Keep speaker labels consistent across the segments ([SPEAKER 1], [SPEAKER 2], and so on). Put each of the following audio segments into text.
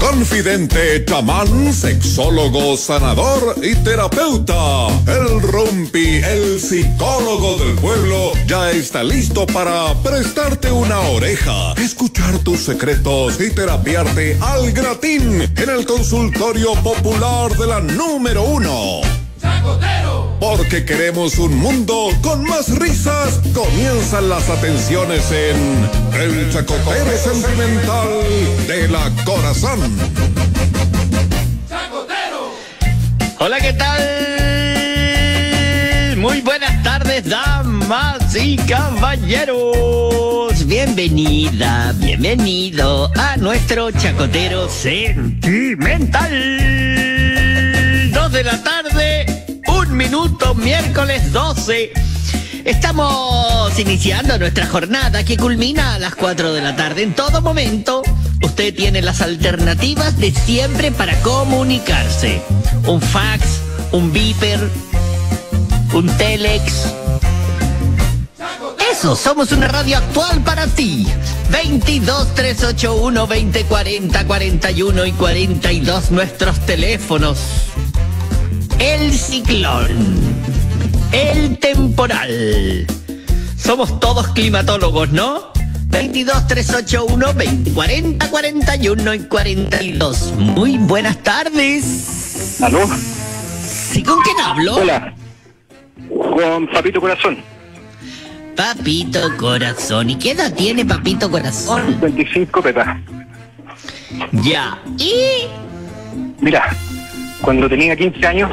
[SPEAKER 1] confidente, chamán, sexólogo, sanador y terapeuta. El Rumpi, el psicólogo del pueblo, ya está listo para prestarte una oreja, escuchar tus secretos y terapiarte al gratín en el consultorio popular de la número 1. ¡Chacotero! Porque queremos un mundo con más risas. Comienzan las atenciones en El Chacotero Sentimental de la Corazón.
[SPEAKER 2] ¡Chacotero! Hola, ¿qué tal? Muy buenas tardes, damas y caballeros. Bienvenida, bienvenido a nuestro Chacotero Sentimental. 2 de la tarde, 1 minuto, miércoles 12. Estamos iniciando nuestra jornada que culmina a las 4 de la tarde. En todo momento, usted tiene las alternativas de siempre para comunicarse. Un fax, un beeper, un telex. Eso, somos una radio actual para ti. 22 381 2040 41 y 42 nuestros teléfonos. El ciclón, el temporal. Somos todos climatólogos, ¿no? 22 381 2040 41 y 42. Muy buenas tardes.
[SPEAKER 3] ¿Aló?
[SPEAKER 2] ¿Sí, con quién hablo?
[SPEAKER 3] Hola, con Papito Corazón.
[SPEAKER 2] Papito Corazón. ¿Y qué edad tiene Papito Corazón?
[SPEAKER 3] 25 petas.
[SPEAKER 2] Ya. ¿Y?
[SPEAKER 3] Mira, cuando tenía 15 años,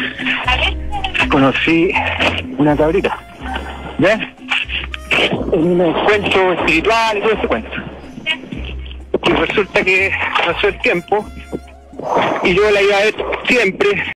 [SPEAKER 3] conocí una cabrita, ¿ves? En un encuentro espiritual y todo ese cuento. Y resulta que pasó el tiempo y yo la iba a ver siempre.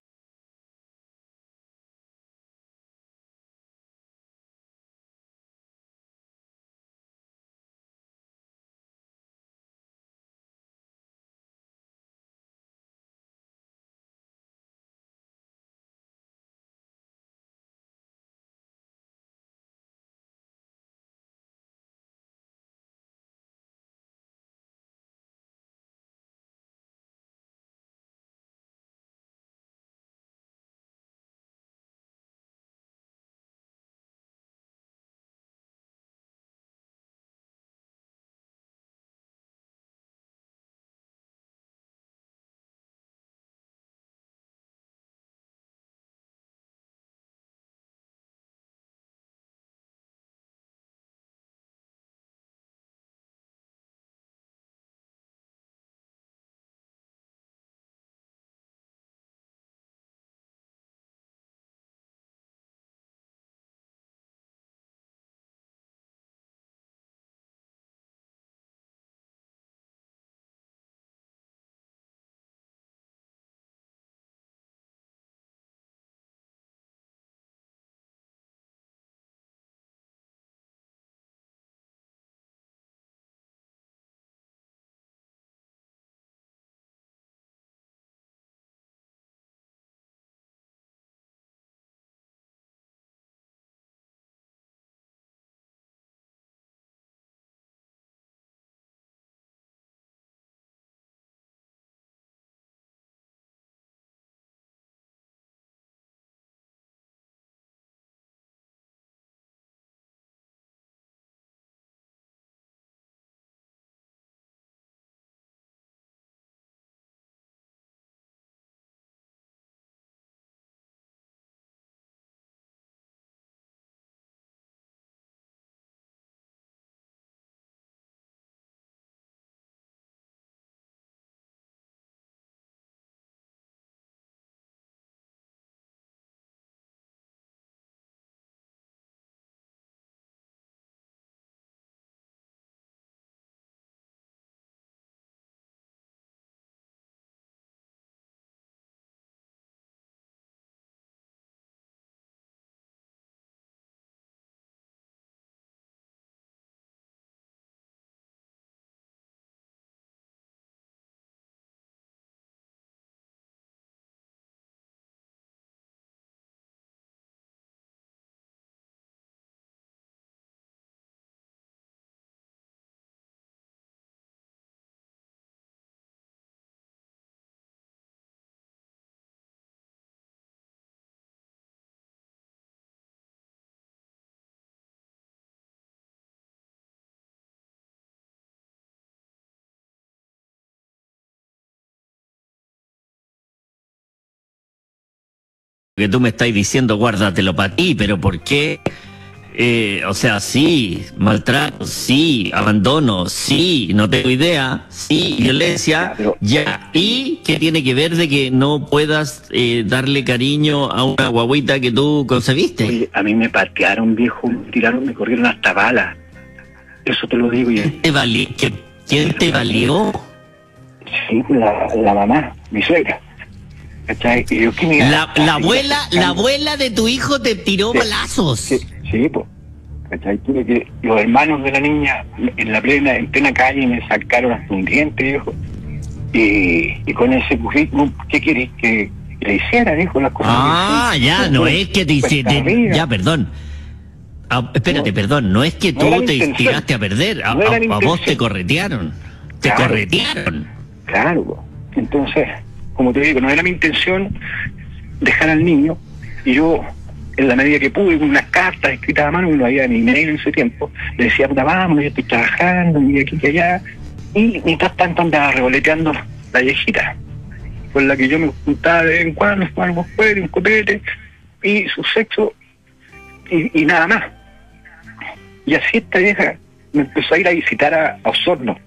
[SPEAKER 2] que tú me estás diciendo, guárdatelo para ti, pero ¿por qué? O sea, sí, maltrato, sí, abandono, sí, no tengo idea, sí, violencia,
[SPEAKER 3] pero-
[SPEAKER 2] ya. ¿Y qué tiene que ver de que no puedas darle cariño a una guagüita que tú concebiste?
[SPEAKER 3] Oye, a mí me patearon, viejo, me tiraron, me corrieron hasta balas. Eso te lo digo. Y
[SPEAKER 2] ¿Quién te valió?
[SPEAKER 3] sí, la mamá, mi suegra. ¿Cachai? Y yo, ¿qué me iba a hacer?
[SPEAKER 2] La abuela de tu hijo te tiró
[SPEAKER 3] Sí,
[SPEAKER 2] balazos.
[SPEAKER 3] sí, pues. ¿Cachai? Tuve que los hermanos de la niña en plena calle me sacaron hasta un diente, viejo. Y con ese currículum, ¿qué querés que le hiciera, viejo? Las cosas que hice.
[SPEAKER 2] Ya, no es que te hiciste. Ya, perdón. Espérate,
[SPEAKER 3] No,
[SPEAKER 2] perdón, no es que
[SPEAKER 3] no era
[SPEAKER 2] tú
[SPEAKER 3] la
[SPEAKER 2] te
[SPEAKER 3] intención.
[SPEAKER 2] tiraste a perder,
[SPEAKER 3] No era la
[SPEAKER 2] a vos
[SPEAKER 3] intención.
[SPEAKER 2] te corretearon. Te
[SPEAKER 3] Claro.
[SPEAKER 2] corretearon.
[SPEAKER 3] Claro, po. Entonces, como te digo, no era mi intención dejar al niño, y yo, en la medida que pude, con unas cartas escritas a mano, que no había ni email en ese tiempo, le decía, puta, vamos, yo estoy trabajando, y aquí que allá, y mientras tanto andaba revoloteando la viejita, con la que yo me juntaba de vez en cuando, fumábamos fuera, un copete, y su sexo, y nada más. Y así esta vieja me empezó a ir a visitar a Osorno.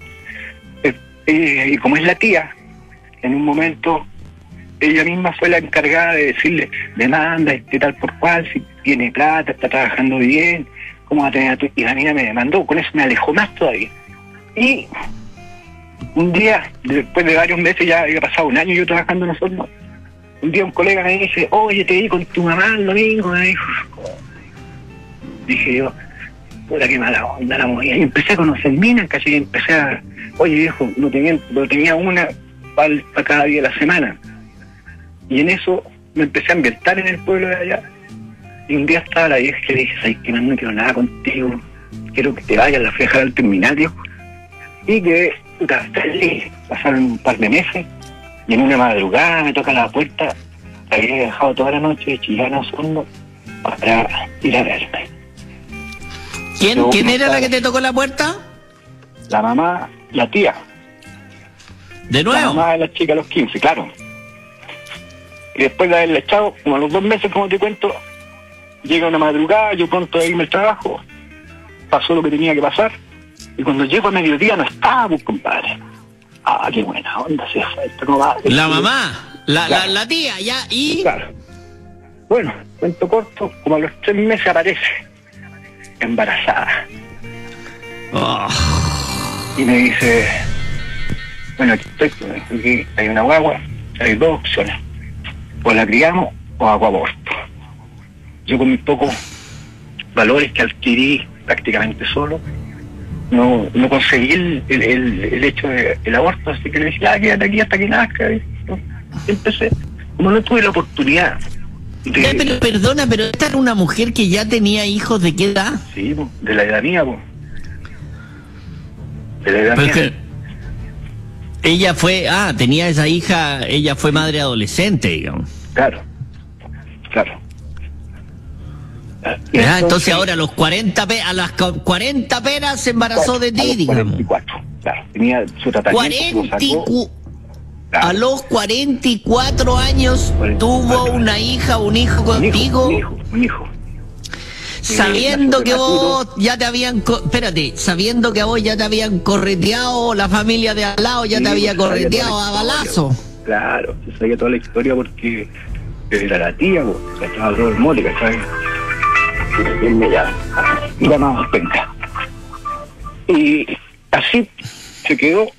[SPEAKER 3] Y como es la tía, en un momento ella misma fue la encargada de decirle, demanda, tal por cual, si tiene plata, está trabajando bien, ¿cómo va a tener a tu...? Y la niña me demandó, con eso me alejó más todavía. Y un día, después de varios meses, ya había pasado un año yo trabajando en Osorno, un día un colega me dice, oye, te vi con tu mamá el domingo, me dijo. Dije yo, puta, qué mala onda la movida. Y empecé a conocer minas, casi, y empecé a, oye viejo, no tenía una para cada día de la semana. Y en eso me empecé a ambientar en el pueblo de allá. Y un día estaba la vieja y le dije, ay, que no quiero nada contigo, quiero que te vayas, la fui a dejar al terminal, viejo. Y que, puta, pasaron un par de meses, y en una madrugada me toca la puerta, la había dejado toda la noche de Chillán a Osorno para ir a verme.
[SPEAKER 2] ¿Quién era la que te tocó la puerta?
[SPEAKER 3] La mamá, la tía.
[SPEAKER 2] De
[SPEAKER 3] La
[SPEAKER 2] nuevo.
[SPEAKER 3] mamá de la chica a los 15, claro. Y después de haberle echado, como a los 2 meses, como te cuento, llega una madrugada, yo pronto de irme al trabajo, pasó lo que tenía que pasar, y cuando llego a mediodía no estaba, pues, compadre. Ah, qué buena onda se fue esta comadre.
[SPEAKER 2] La mamá,
[SPEAKER 3] Claro.
[SPEAKER 2] la tía, ya, y...
[SPEAKER 3] Claro. Bueno, cuento corto, como a los 3 meses aparece, embarazada.
[SPEAKER 2] Oh,
[SPEAKER 3] Y me dice, bueno, aquí hay una guagua, hay 2 opciones, o la criamos o hago aborto. Yo con mis pocos valores que adquirí prácticamente solo, no conseguí el hecho del aborto, así que le dije, quédate aquí hasta que nazca. Y empecé, como no tuve la oportunidad
[SPEAKER 2] pero perdona, pero esta era una mujer que ya tenía hijos, ¿de qué edad?
[SPEAKER 3] sí, po, de la edad mía, po. De la edad
[SPEAKER 2] Pero
[SPEAKER 3] mía.
[SPEAKER 2] es que ella fue, tenía esa hija, ella fue madre adolescente, digamos.
[SPEAKER 3] Claro. Y
[SPEAKER 2] Entonces ahora a los 40 a las 40 peras se embarazó de
[SPEAKER 3] a
[SPEAKER 2] ti,
[SPEAKER 3] los
[SPEAKER 2] digamos.
[SPEAKER 3] 44, claro. Tenía su tratamiento, lo sacó. Claro.
[SPEAKER 2] A los 44 años
[SPEAKER 3] 44
[SPEAKER 2] tuvo
[SPEAKER 3] años.
[SPEAKER 2] una hija, un hijo contigo,
[SPEAKER 3] Un hijo.
[SPEAKER 2] sabiendo
[SPEAKER 3] nació
[SPEAKER 2] que
[SPEAKER 3] prematuro.
[SPEAKER 2] vos ya te habían, sabiendo que a vos ya te habían correteado, la familia de al lado ya
[SPEAKER 3] Sí,
[SPEAKER 2] te había
[SPEAKER 3] se sabía
[SPEAKER 2] correteado
[SPEAKER 3] toda
[SPEAKER 2] a
[SPEAKER 3] la historia,
[SPEAKER 2] balazo.
[SPEAKER 3] po. Claro, se sabía toda la historia porque era la tía, po, que estaba todo el mole, ¿cachai? Y me llamaba penca. Y así se quedó.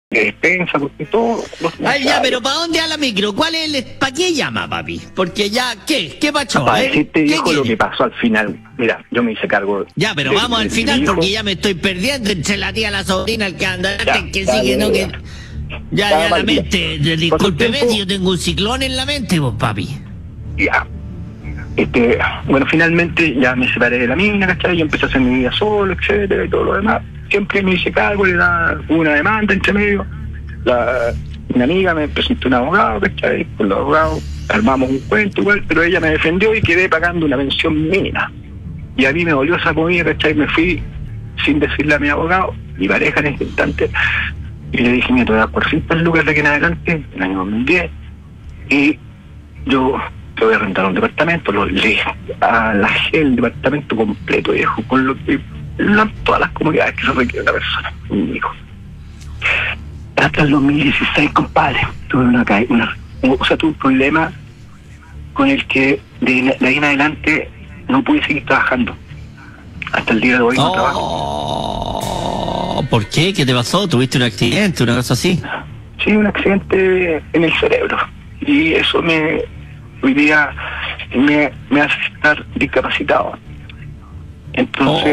[SPEAKER 3] de despensa, porque todo...
[SPEAKER 2] Ay, ya, pero ¿para dónde a la micro? ¿Para qué llama, papi? Porque ya, ¿qué pasó?
[SPEAKER 3] Para decirte,
[SPEAKER 2] ¿Qué
[SPEAKER 3] dijo lo
[SPEAKER 2] quiere?
[SPEAKER 3] que pasó al final. Mira, yo me hice cargo...
[SPEAKER 2] Ya, pero vamos al final porque ya me estoy perdiendo entre la tía, la sobrina, el que anda, que sigue, no, que... Ya la mente, discúlpeme si yo tengo un ciclón en la mente, vos, papi.
[SPEAKER 3] Ya. Bueno, finalmente ya me separé de la mina, ¿cachai? Yo empecé a hacer mi vida solo, etcétera, y todo lo demás. Siempre me hice cargo, le da una demanda entre medio. Una amiga me presentó un abogado, ¿cachai? Con los abogados armamos un cuento igual, pero ella me defendió y quedé pagando una pensión mínima. Y a mí me dolió esa comida, ¿cachai? Me fui sin decirle a mi abogado, mi pareja en ese instante, y le dije, mira, te voy a dar 400 lucas de aquí en adelante, en el año 2010, y yo te voy a rentar un departamento, le alajé el departamento completo, viejo, con lo que todas las comodidades que se requiere una persona, un hijo. Hasta el 2016, compadre, tuve tuve un problema con el que de ahí en adelante no pude seguir trabajando. Hasta el día de hoy no trabajo.
[SPEAKER 2] ¿Por qué? ¿Qué te pasó? ¿Tuviste un accidente, una cosa así?
[SPEAKER 3] Sí, un accidente en el cerebro. Y eso hoy día me hace estar discapacitado. Entonces,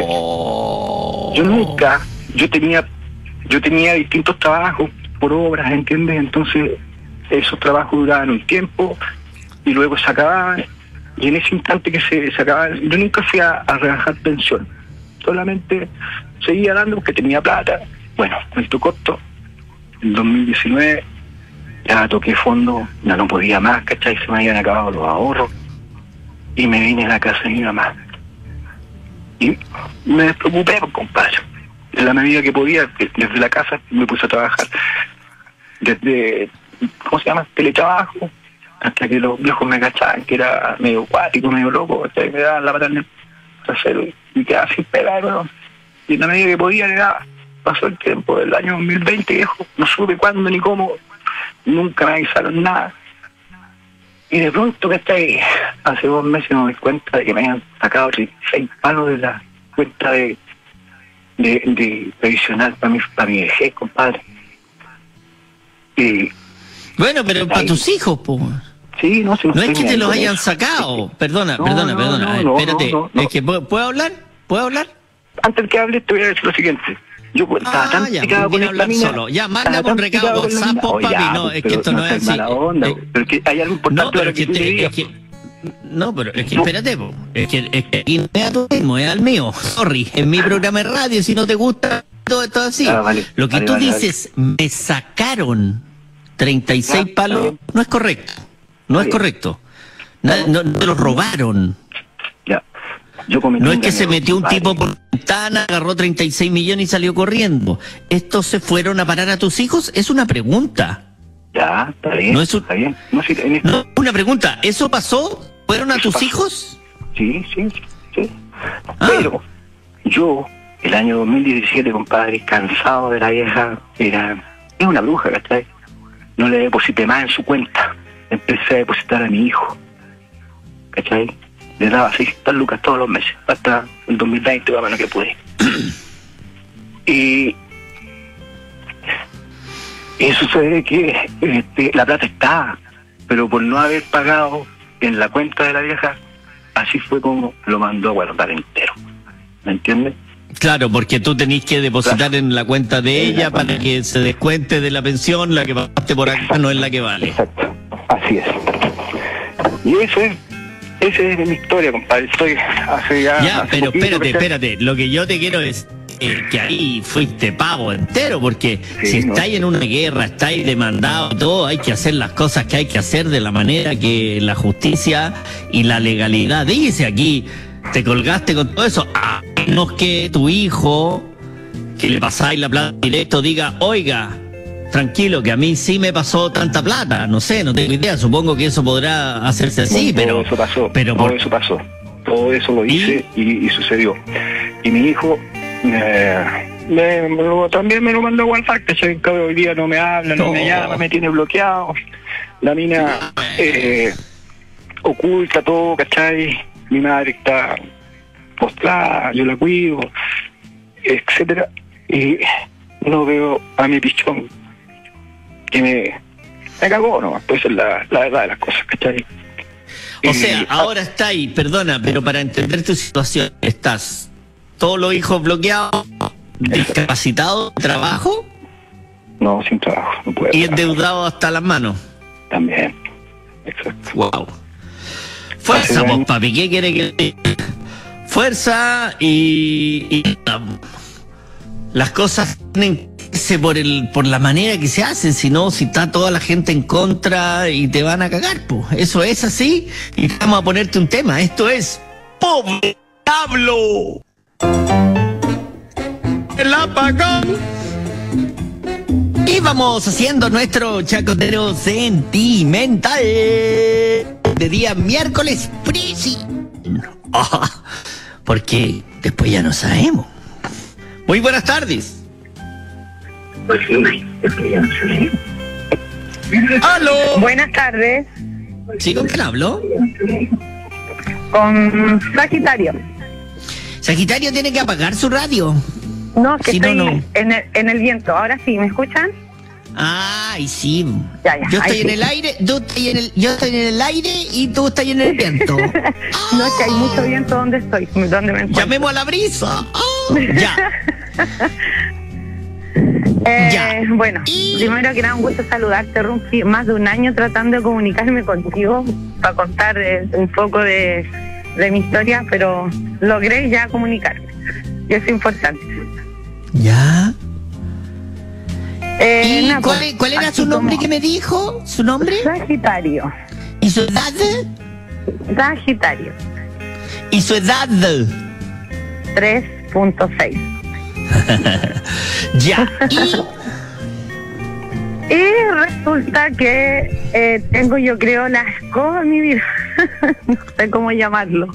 [SPEAKER 3] yo tenía distintos trabajos por obras, ¿entiendes? Entonces, esos trabajos duraban un tiempo y luego se acababan. Y en ese instante que se acababan, yo nunca fui a rebajar pensión. Solamente seguía dando porque tenía plata. Bueno, cuento corto, en 2019 ya toqué fondo, ya no podía más, ¿cachai? Se me habían acabado los ahorros y me vine a la casa de mi mamá. Y me despreocupé, compadre. En la medida que podía, desde la casa me puse a trabajar. Desde, ¿cómo se llama? Teletrabajo, hasta que los viejos me cachaban, que era medio cuático, medio loco, ¿cachai? Me daban la pata en el trasero y quedaba sin pegar, ¿no? Y en la medida que podía le daba. Pasó el tiempo del año 2020, viejo, no supe cuándo ni cómo, nunca me avisaron nada. Y de pronto, ¿cachai? Hace 2 meses me doy cuenta de que me habían sacado 36 palos de la cuenta de previsional para mi vejez, compadre. Y
[SPEAKER 2] bueno, pero para tus hijos, pues.
[SPEAKER 3] sí, no, si
[SPEAKER 2] no es que te los hayan sacado. Perdona. Espérate.
[SPEAKER 3] No.
[SPEAKER 2] Es que ¿puedo hablar?
[SPEAKER 3] Antes que hable te voy a decir lo siguiente. Yo estaba tan picado con esta mina.
[SPEAKER 2] Solo. Ya, mándame un recado WhatsApp, papi. No, es que esto no es así.
[SPEAKER 3] Mala onda, pero que hay algo importante para que tú le digas.
[SPEAKER 2] No, pero es que espérate, po. Es que aquí no es a tu ritmo, es al mío. Sorry, es mi programa de radio, si no te gusta todo esto así.
[SPEAKER 3] Vale,
[SPEAKER 2] lo que tú dices, me sacaron 36 palos, no es correcto. No es correcto. No te los robaron.
[SPEAKER 3] Ya.
[SPEAKER 2] No es que se metió un tipo por la ventana, agarró 36 millones y salió corriendo. ¿Estos se fueron a parar a tus hijos? Es una pregunta.
[SPEAKER 3] Ya, está bien.
[SPEAKER 2] No es
[SPEAKER 3] está bien.
[SPEAKER 2] No, una pregunta. ¿Eso pasó? ¿Fueron a tus hijos?
[SPEAKER 3] Sí. Pero yo, el año 2017, compadre, cansado de la vieja, es una bruja, ¿cachai? No le deposité más en su cuenta. Empecé a depositar a mi hijo, ¿cachai? Le daba 600 lucas todos los meses, hasta el 2020, más o menos que pude. Y sucede que la plata está, pero por no haber pagado en la cuenta de la vieja, así fue como lo mandó a guardar entero. ¿Me entiendes?
[SPEAKER 2] Claro, porque tú tenés que depositar en la cuenta de ella para que se descuente de la pensión, la que pagaste por acá no es la que vale.
[SPEAKER 3] Exacto, así es. Y esa es mi historia, compadre. Estoy hace ya...
[SPEAKER 2] Ya, pero espérate. Lo que yo te quiero es que ahí fuiste pavo entero, porque si estáis en una guerra, estáis demandado, todo, hay que hacer las cosas que hay que hacer de la manera que la justicia y la legalidad dice. Aquí te colgaste con todo eso, a menos que tu hijo, que le pasáis la plata directo, diga, oiga, tranquilo, que a mí sí me pasó tanta plata, no sé, no tengo idea, supongo que eso podrá hacerse así, pero...
[SPEAKER 3] Todo eso pasó, todo eso lo hice y sucedió. Y mi hijo también me lo mandó a WhatsApp, que hoy día no me habla, no me llama, me tiene bloqueado. La mina oculta todo, ¿cachai? Mi madre está postrada, yo la cuido, etcétera, y no veo a mi pichón que me cagó nomás, pues es la verdad de las cosas, ¿cachai?
[SPEAKER 2] O sea, ahora está ahí, perdona, pero para entender tu situación, ¿estás todos los hijos bloqueados, discapacitados de trabajo?
[SPEAKER 3] No, sin trabajo, no puedo.
[SPEAKER 2] Y endeudado hasta las manos.
[SPEAKER 3] También, exacto.
[SPEAKER 2] Wow. Fuerza, vos, papi, ¿qué quiere que le diga? Fuerza y las cosas tienen que irse por la manera que se hacen, si no, si está toda la gente en contra y te van a cagar, pues. Eso es así y vamos a ponerte un tema. Esto es Pobre Diablo. El apagón. Y vamos haciendo nuestro chacotero sentimental de día miércoles prisi. Porque después ya no sabemos. Muy buenas tardes. ¡Aló!
[SPEAKER 4] Buenas tardes.
[SPEAKER 2] ¿Sí, con quién hablo?
[SPEAKER 4] Con Sagitario.
[SPEAKER 2] Sagitario tiene que apagar su radio.
[SPEAKER 4] No, que
[SPEAKER 2] Si
[SPEAKER 4] estoy
[SPEAKER 2] no.
[SPEAKER 4] en el viento. Ahora sí, ¿me escuchan?
[SPEAKER 2] Ay, sí.
[SPEAKER 4] Ya,
[SPEAKER 2] Yo estoy
[SPEAKER 4] ahí
[SPEAKER 2] en
[SPEAKER 4] sí.
[SPEAKER 2] el aire, yo estoy en el aire y tú estás en el viento.
[SPEAKER 4] No, es que hay mucho viento donde estoy, donde me encuentro.
[SPEAKER 2] Llamemos a la brisa. Ya. Ya.
[SPEAKER 4] Bueno, primero que nada, un gusto saludarte, Rumpi. Más de un año tratando de comunicarme contigo para contar un poco de mi historia, pero logré ya comunicarme. Y eso es importante.
[SPEAKER 2] Ya. ¿Y
[SPEAKER 4] nada, pues,
[SPEAKER 2] cuál era
[SPEAKER 4] así
[SPEAKER 2] su nombre
[SPEAKER 4] como
[SPEAKER 2] que me dijo? ¿Su nombre?
[SPEAKER 4] Sagitario.
[SPEAKER 2] ¿Y su edad?
[SPEAKER 4] Sagitario.
[SPEAKER 2] ¿Y su edad?
[SPEAKER 4] 3.6.
[SPEAKER 2] Ya.
[SPEAKER 4] Y resulta que tengo, yo creo, la escoba en mi vida. No sé cómo llamarlo.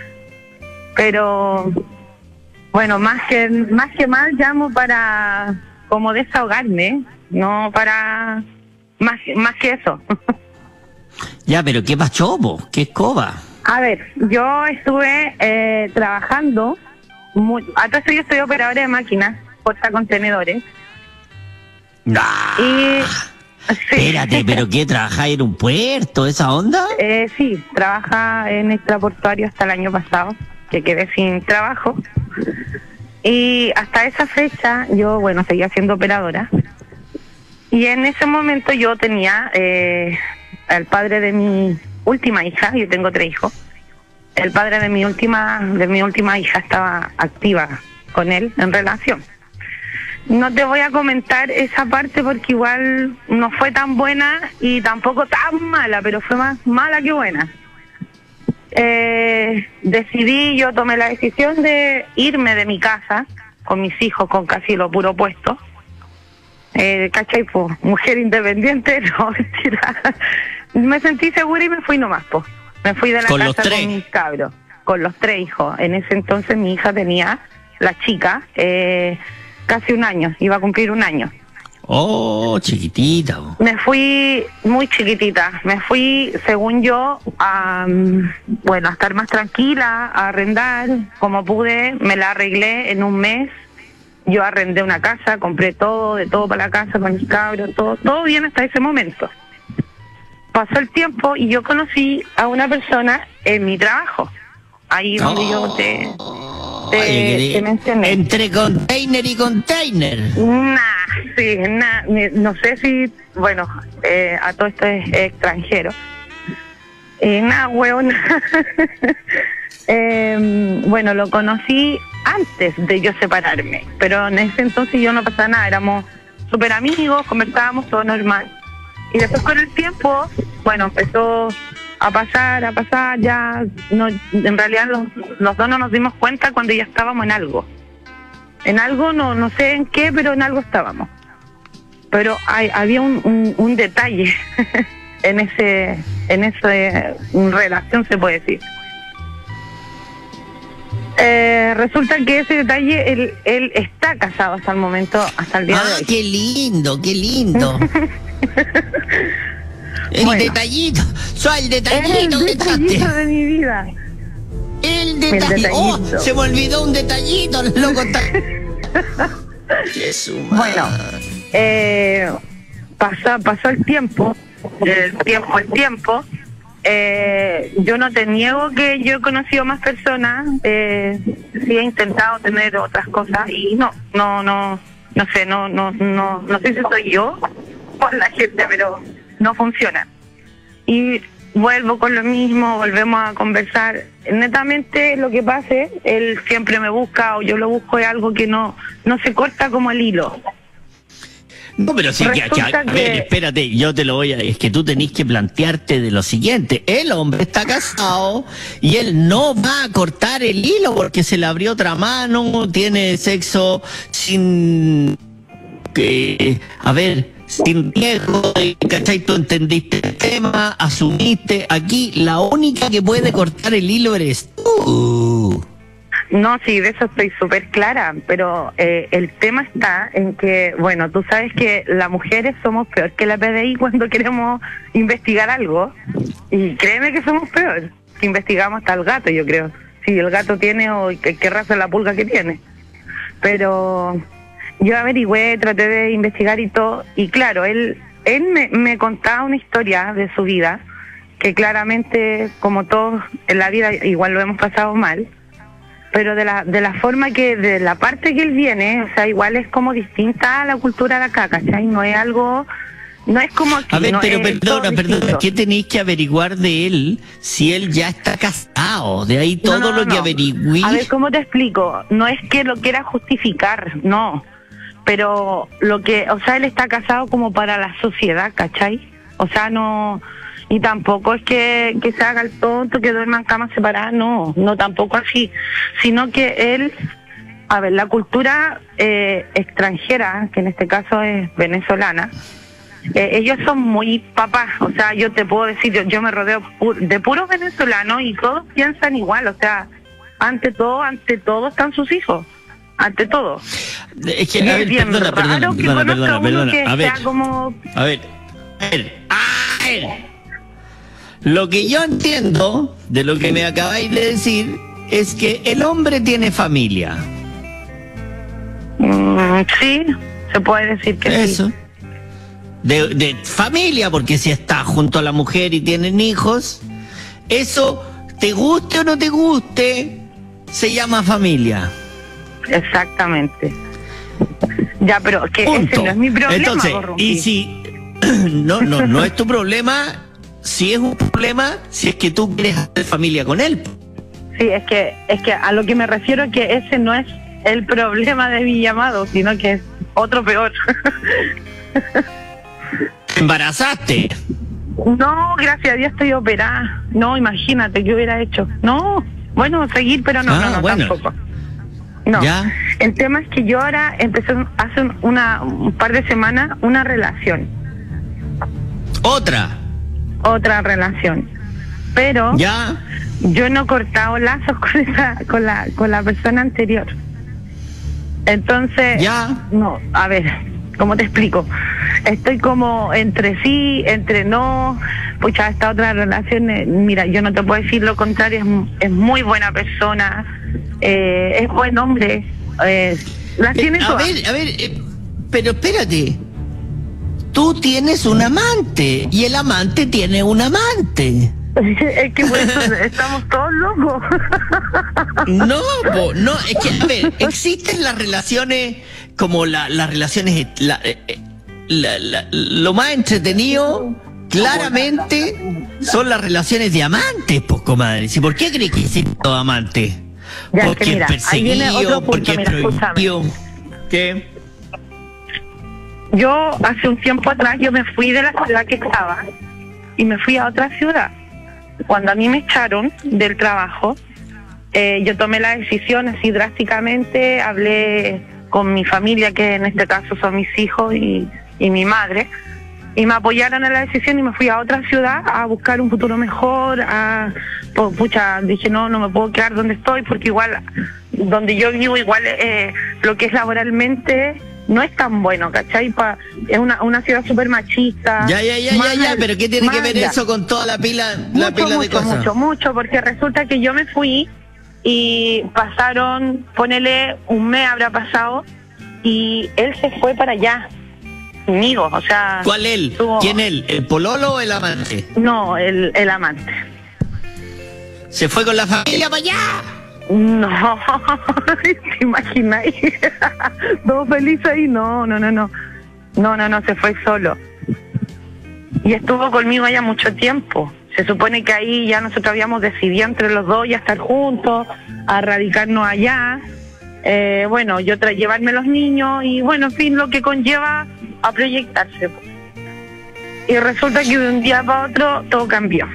[SPEAKER 4] Pero, bueno, más que mal llamo para como desahogarme, no para más que eso.
[SPEAKER 2] Ya, pero ¿qué pasó, po? ¿Qué escoba?
[SPEAKER 4] A ver, yo estuve trabajando, atrás yo soy operadora de máquinas, portacontenedores.
[SPEAKER 2] Ah,
[SPEAKER 4] Y sí.
[SPEAKER 2] Espérate, ¿pero qué? ¿Trabajáis en un puerto, esa onda?
[SPEAKER 4] Sí, trabaja en extraportuario hasta el año pasado, que quedé sin trabajo. Y hasta esa fecha yo, bueno, seguía siendo operadora. Y en ese momento yo tenía al padre de mi última hija, yo tengo 3 hijos. El padre de mi última hija estaba activa con él en relación. No te voy a comentar esa parte porque igual no fue tan buena y tampoco tan mala, pero fue más mala que buena. Yo tomé la decisión de irme de mi casa con mis hijos, con casi lo puro puesto. ¿Cachai? Pues, mujer independiente, no, mentira. Me sentí segura y me fui nomás, pues. Me fui de la
[SPEAKER 2] ¿Con
[SPEAKER 4] casa
[SPEAKER 2] los 3?
[SPEAKER 4] con mis cabros, con los 3 hijos. En ese entonces mi hija tenía, la chica, casi 1 año, iba a cumplir 1 año.
[SPEAKER 2] Oh, chiquitita. Po.
[SPEAKER 4] Me fui muy chiquitita, me fui, según yo, a estar más tranquila, a arrendar, como pude, me la arreglé en un mes. Yo arrendé una casa, compré todo, de todo para la casa, con mis cabros, todo bien hasta ese momento. Pasó el tiempo y yo conocí a una persona en mi trabajo, ahí donde yo te mencioné.
[SPEAKER 2] Entre container y container.
[SPEAKER 4] No sé si, bueno, a todo esto es extranjero. Hueona. Bueno, lo conocí antes de yo separarme, pero en ese entonces yo no pasaba nada, éramos súper amigos, conversábamos todo normal. Y después con el tiempo, bueno, empezó a pasar, ya no, en realidad los dos no nos dimos cuenta cuando ya estábamos en algo. En algo, no sé en qué, pero en algo estábamos. Pero había un detalle en esa relación, se puede decir. Resulta que ese detalle, él está casado hasta el momento, hasta el día de hoy.
[SPEAKER 2] Qué lindo, qué lindo. El detallito, soy el detallito
[SPEAKER 4] el
[SPEAKER 2] que
[SPEAKER 4] detallito
[SPEAKER 2] dejaste.
[SPEAKER 4] de mi vida.
[SPEAKER 2] El detallito. Oh,
[SPEAKER 4] detallito.
[SPEAKER 2] se me olvidó un detallito, loco.
[SPEAKER 4] Bueno, pasó el tiempo, yo no te niego que yo he conocido más personas, sí he intentado tener otras cosas y no sé, no sé si soy yo o la gente, pero no funciona. Y vuelvo con lo mismo, volvemos a conversar. Netamente lo que pase, él siempre me busca o yo lo busco, es algo que no se corta como el hilo.
[SPEAKER 2] No, pero sí, a ver, espérate, yo te lo voy a... Es que tú tenés que plantearte de lo siguiente. El hombre está casado y él no va a cortar el hilo porque se le abrió otra mano, tiene sexo sin... sin riesgo, ¿cachai? Tú entendiste el tema, asumiste. Aquí la única que puede cortar el hilo eres tú.
[SPEAKER 4] No, sí, de eso estoy súper clara, pero el tema está en que, bueno, tú sabes que las mujeres somos peor que la PDI cuando queremos investigar algo, y créeme que somos peor, que investigamos hasta el gato, yo creo, si el gato tiene o qué raza es la pulga que tiene. Pero yo averigüé, traté de investigar y todo, y claro, él me contaba una historia de su vida, que claramente, como todos en la vida, igual lo hemos pasado mal, pero de la forma que, de la parte que él viene, o sea, igual es como distinta a la cultura de acá, ¿cachai? No es algo, no es como aquí.
[SPEAKER 2] A ver,
[SPEAKER 4] no,
[SPEAKER 2] pero perdona, ¿qué tenéis que averiguar de él si él ya está casado? De ahí todo lo que averigüí.
[SPEAKER 4] A ver, ¿cómo te explico? No es que lo quiera justificar, no, pero lo que, o sea, él está casado como para la sociedad, ¿cachai? O sea, no... Y tampoco es que se haga el tonto, que duerma en camas separadas, no tampoco así, sino que él, a ver, la cultura extranjera, que en este caso es venezolana, ellos son muy papás, o sea, yo te puedo decir, yo me rodeo de puros venezolanos y todos piensan igual, o sea, ante todo están sus hijos, ante todo.
[SPEAKER 2] Es que, a ver, a ver. Lo que yo entiendo de lo que me acabáis de decir es que el hombre tiene familia.
[SPEAKER 4] Sí, se puede decir que
[SPEAKER 2] eso.
[SPEAKER 4] Sí.
[SPEAKER 2] De familia, porque si está junto a la mujer y tienen hijos, eso, te guste o no te guste, se llama familia.
[SPEAKER 4] Exactamente. Ya, pero que
[SPEAKER 2] punto.
[SPEAKER 4] ese no es mi problema.
[SPEAKER 2] Entonces, y si no es tu problema. Si es un problema, si es que tú quieres hacer familia con él.
[SPEAKER 4] Sí, es que a lo que me refiero es que ese no es el problema de mi llamado, sino que es otro peor.
[SPEAKER 2] ¿Te embarazaste?
[SPEAKER 4] No, gracias a Dios estoy operada. No, imagínate, ¿qué hubiera hecho? No, bueno, seguir, pero no, bueno. Tampoco. No, ¿ya? El tema es que yo ahora empecé hace un par de semanas una relación. Otra relación, pero
[SPEAKER 2] ¿ya?
[SPEAKER 4] Yo no he cortado lazos con la persona anterior. Entonces,
[SPEAKER 2] ¿ya?
[SPEAKER 4] No, a ver, ¿cómo te explico? Estoy como entre sí, entre no. Pucha, esta otra relación, mira, yo no te puedo decir lo contrario, es muy buena persona, es buen hombre, las tiene todas.
[SPEAKER 2] A ver, pero espérate. Tú tienes un amante y el amante tiene un amante.
[SPEAKER 4] Es que por eso estamos todos locos.
[SPEAKER 2] No, es que, a ver, existen las relaciones como las relaciones, lo más entretenido, claramente, son las relaciones de amantes, pues, comadre. ¿Y por qué crees que existen los amantes?
[SPEAKER 4] Ya,
[SPEAKER 2] porque
[SPEAKER 4] mira,
[SPEAKER 2] es perseguido, porque es prohibido.
[SPEAKER 4] ¿Qué? Yo hace un tiempo atrás yo me fui de la ciudad que estaba y me fui a otra ciudad. Cuando a mí me echaron del trabajo, yo tomé la decisión así drásticamente, hablé con mi familia, que en este caso son mis hijos y mi madre, y me apoyaron en la decisión y me fui a otra ciudad a buscar un futuro mejor, dije no me puedo quedar donde estoy porque igual, donde yo vivo igual lo que es laboralmente no es tan bueno, ¿cachai? Es una ciudad súper machista.
[SPEAKER 2] Ya, pero ¿qué tiene que ver eso con toda la pila de cosas?
[SPEAKER 4] Mucho, porque resulta que yo me fui y pasaron, ponele un mes habrá pasado, y él se fue para allá. conmigo, o sea...
[SPEAKER 2] ¿Cuál él? ¿Quién él? ¿El pololo o el amante?
[SPEAKER 4] No, el amante.
[SPEAKER 2] ¿Se fue con la familia para allá?
[SPEAKER 4] No, ¿te imagináis? Todo feliz ahí, no, se fue solo. Y estuvo conmigo allá mucho tiempo. Se supone que ahí ya nosotros habíamos decidido entre los dos ya estar juntos, a radicarnos allá. Bueno, yo llevarme los niños y bueno, en fin, lo que conlleva a proyectarse. Y resulta que de un día para otro todo cambió.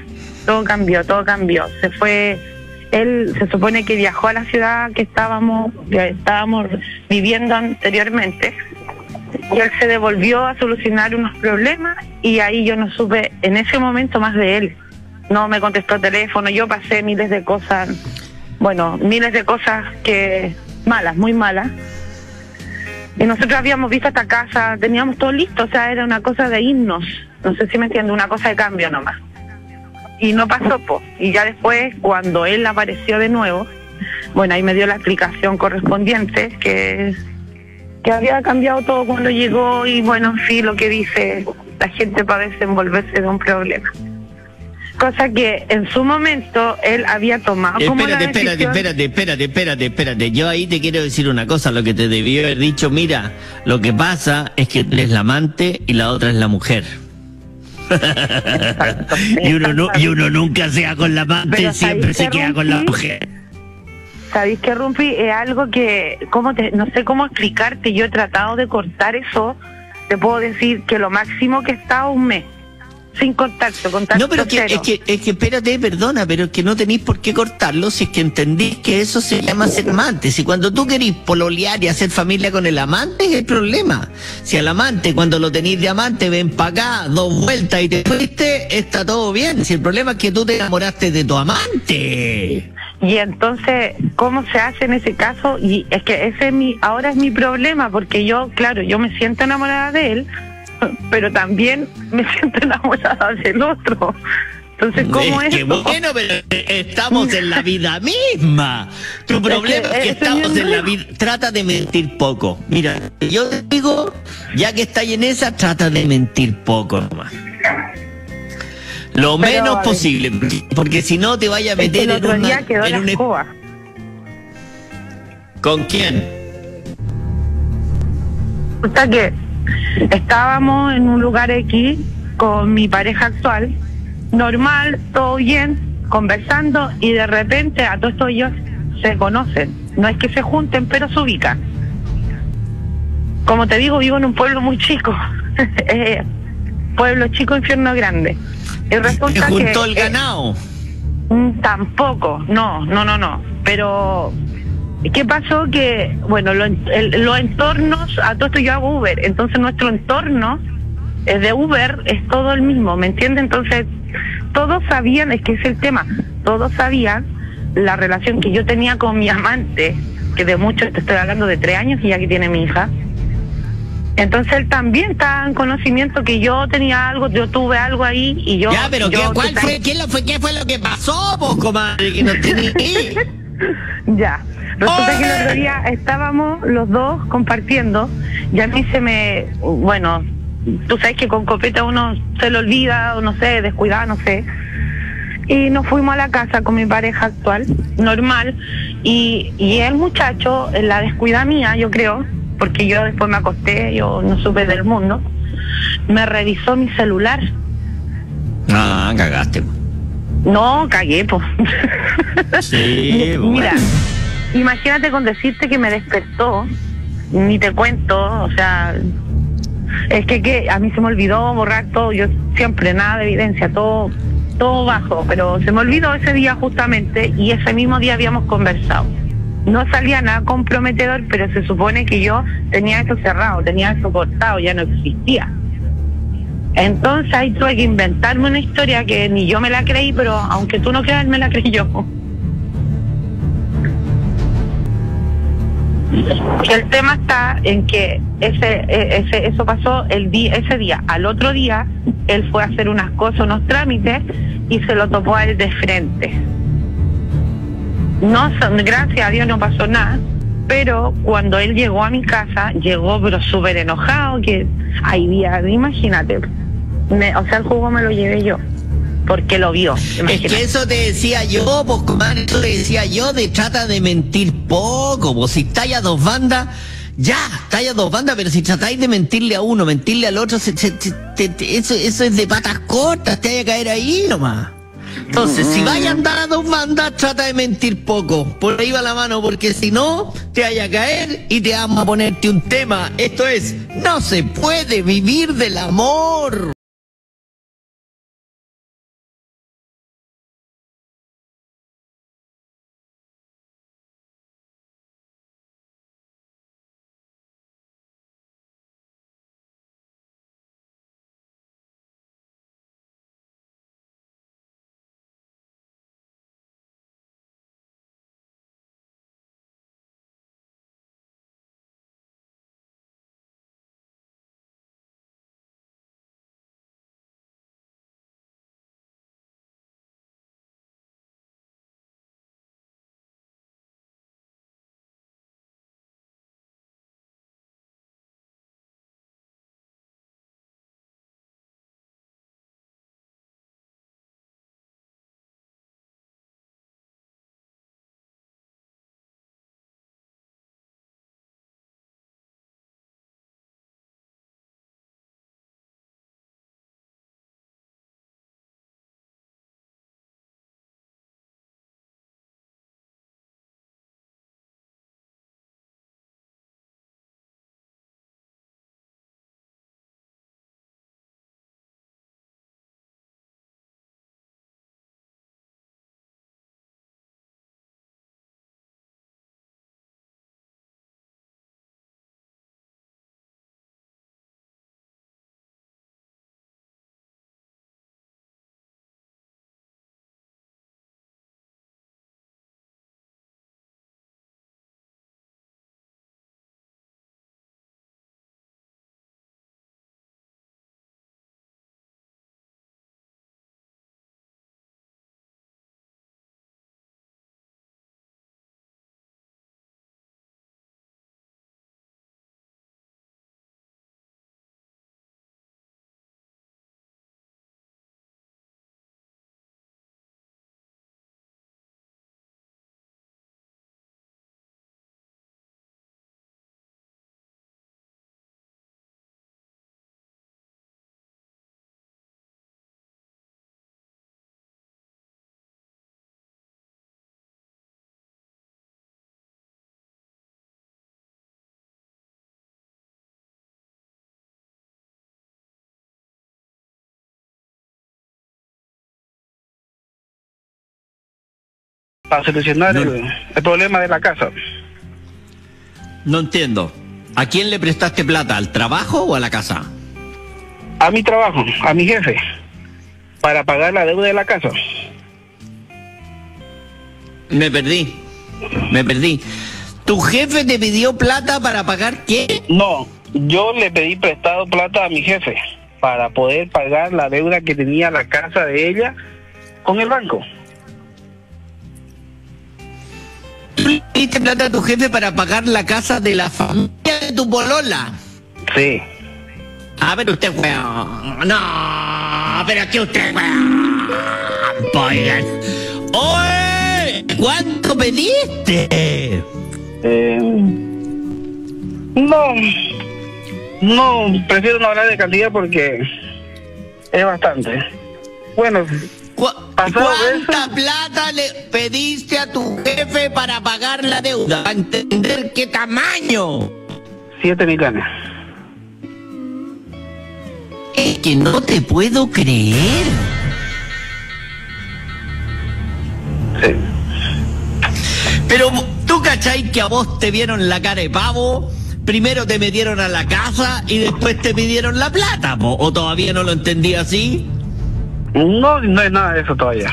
[SPEAKER 4] Se fue, él se supone que viajó a la ciudad que estábamos viviendo anteriormente y él se devolvió a solucionar unos problemas y ahí yo no supe en ese momento más de él. No me contestó teléfono, yo pasé miles de cosas que malas, muy malas. Y nosotros habíamos visto esta casa, teníamos todo listo, o sea, era una cosa de irnos. No sé si me entiende, una cosa de cambio nomás. Y no pasó, y ya después, cuando él apareció de nuevo, bueno, ahí me dio la explicación correspondiente, que había cambiado todo cuando llegó y bueno, en fin, lo que dice la gente para desenvolverse de un problema. Cosa que en su momento él había tomado como la decisión...
[SPEAKER 2] Espérate. Yo ahí te quiero decir una cosa, lo que te debió haber dicho, mira, lo que pasa es que él es la amante y la otra es la mujer.
[SPEAKER 4] Exacto,
[SPEAKER 2] y uno nunca se queda con la amante,
[SPEAKER 4] pero
[SPEAKER 2] siempre se queda con la mujer.
[SPEAKER 4] ¿Sabéis que, Rumpi? Es algo que, no sé cómo explicarte, yo he tratado de cortar eso, te puedo decir que lo máximo que he estado un mes. Sin contacto
[SPEAKER 2] No, pero es que espérate, perdona, pero es que no tenéis por qué cortarlo si es que entendís que eso se llama ser amante. Si cuando tú querís pololear y hacer familia con el amante es el problema. Si al amante, cuando lo tenéis de amante, ven para acá, 2 vueltas y te fuiste, está todo bien. Si el problema es que tú te enamoraste de tu amante.
[SPEAKER 4] Y entonces, ¿cómo se hace en ese caso? Y es que ahora es mi problema, porque yo, claro, yo me siento enamorada de él, pero también me siento enamorada del otro. Entonces, ¿cómo es?
[SPEAKER 2] Bueno, pero estamos en la vida misma. Tu problema es que estamos en la vida. Trata de mentir poco. Mira, yo te digo, ya que estás en esa, trata de mentir poco nomás. Lo menos posible, porque si no te vaya a meter
[SPEAKER 4] el otro día quedó
[SPEAKER 2] en
[SPEAKER 4] la escoba.
[SPEAKER 2] ¿Con quién?
[SPEAKER 4] Resulta que estábamos en un lugar X con mi pareja actual, normal, todo bien, conversando, y de repente a todos ellos se conocen. No es que se junten, pero se ubican. Como te digo, vivo en un pueblo muy chico. Pueblo chico, infierno grande. Y resulta
[SPEAKER 2] ¿te juntó
[SPEAKER 4] que,
[SPEAKER 2] el ganado?
[SPEAKER 4] Tampoco, no. Pero ¿qué pasó? Que, bueno, los entornos, a todo esto yo hago Uber, entonces nuestro entorno de Uber es todo el mismo, ¿me entiendes? Entonces, todos sabían, es que es el tema, todos sabían la relación que yo tenía con mi amante, que de mucho, te estoy hablando de 3 años y ya que tiene mi hija. Entonces él también está en conocimiento que yo tenía algo, yo tuve algo ahí y yo...
[SPEAKER 2] Ya, pero ¿qué fue lo que pasó, vos, comadre, que no tenía?
[SPEAKER 4] Ya, resulta que el otro día estábamos los dos compartiendo y a mí bueno, tú sabes que con copeta uno se lo olvida, o no sé, descuidada, no sé. Y nos fuimos a la casa con mi pareja actual, normal, y el muchacho, en la descuida mía, yo creo, porque yo después me acosté, yo no supe del mundo, me revisó mi celular.
[SPEAKER 2] Ah, cagaste.
[SPEAKER 4] No, cagué, po.
[SPEAKER 2] Sí,
[SPEAKER 4] Mira, imagínate con decirte que me despertó, ni te cuento, o sea, es que a mí se me olvidó borrar todo, yo siempre, nada de evidencia, todo bajo, pero se me olvidó ese día justamente y ese mismo día habíamos conversado. No salía nada comprometedor, pero se supone que yo tenía eso cerrado, tenía eso cortado, ya no existía. Entonces ahí tuve que inventarme una historia que ni yo me la creí, pero aunque tú no creas, me la creí yo. Y el tema está en que eso pasó ese día. Al otro día, él fue a hacer unas cosas, unos trámites, y se lo topó a él de frente. No, gracias a Dios no pasó nada, pero cuando él llegó a mi casa, llegó pero súper enojado, que ahí día, imagínate, o sea, el jugo me lo llevé yo, porque lo vio.
[SPEAKER 2] Imagínate. Es que eso te decía yo, pues, comadre, eso te decía yo, de trata de mentir poco, pues, si estáis a dos bandas, ya, estáis a dos bandas, pero si tratáis de mentirle a uno, mentirle al otro, eso es de patas cortas, te vaya a caer ahí nomás. Entonces, si vaya a andar a dos bandas, trata de mentir poco. Por ahí va la mano, porque si no, te vaya a caer y te vamos a ponerte un tema. Esto es, no se puede vivir del amor.
[SPEAKER 3] Para solucionar el problema de la casa.
[SPEAKER 2] No entiendo. ¿A quién le prestaste plata? ¿Al trabajo o a la casa?
[SPEAKER 3] A mi trabajo, a mi jefe, para pagar la deuda de la casa.
[SPEAKER 2] Me perdí. ¿Tu jefe te pidió plata para pagar qué?
[SPEAKER 3] No, yo le pedí prestado plata a mi jefe para poder pagar la deuda que tenía la casa de ella con el banco.
[SPEAKER 2] ¿Tú le pediste plata a tu jefe para pagar la casa de la familia de tu polola?
[SPEAKER 3] Sí.
[SPEAKER 2] Ah, pero usted, weón. No, pero aquí usted, weón. Oigan. ¡Oye! ¿Cuánto pediste?
[SPEAKER 3] No, prefiero no hablar de cantidad porque es bastante. Bueno,
[SPEAKER 2] ¿cuánta plata le pediste a tu jefe para pagar la deuda? ¿Para entender qué tamaño?
[SPEAKER 3] 7 millones.
[SPEAKER 2] Es que no te puedo creer.
[SPEAKER 3] Sí.
[SPEAKER 2] Pero tú cachai que a vos te vieron la cara de pavo, primero te metieron a la casa y después te pidieron la plata, po. ¿O todavía no lo entendí así?
[SPEAKER 3] No es nada de eso todavía.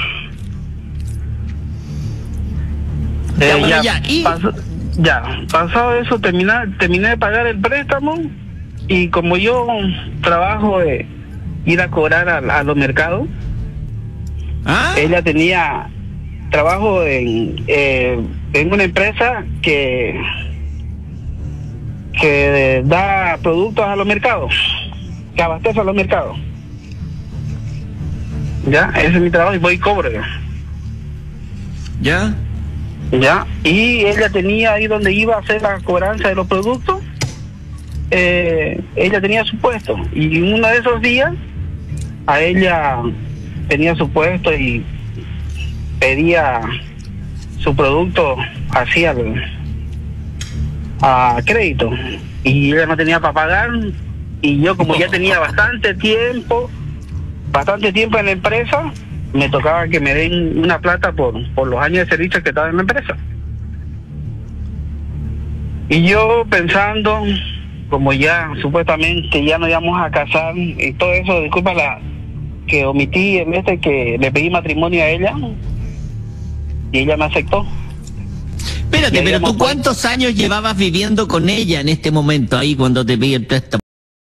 [SPEAKER 3] Pasado eso, terminé de pagar el préstamo y como yo trabajo de ir a cobrar a los mercados, ella tenía trabajo en una empresa que que da productos a los mercados, que abastece a los mercados. Ya, ese es mi trabajo y voy y cobro yo.
[SPEAKER 2] ¿Ya?
[SPEAKER 3] Ya, y ella tenía ahí donde iba a hacer la cobranza de los productos, ella tenía su puesto, y en uno de esos días a ella tenía su puesto y pedía su producto hacia a crédito, y ella no tenía para pagar, y yo como ya tenía bastante tiempo en la empresa, me tocaba que me den una plata por los años de servicio que estaba en la empresa. Y yo pensando, como ya supuestamente ya nos íbamos a casar y todo eso, disculpa que omití en que le pedí matrimonio a ella y ella me aceptó.
[SPEAKER 2] Espérate, pero tú ¿cuántos años llevabas viviendo con ella en este momento ahí cuando te pedí el préstamo?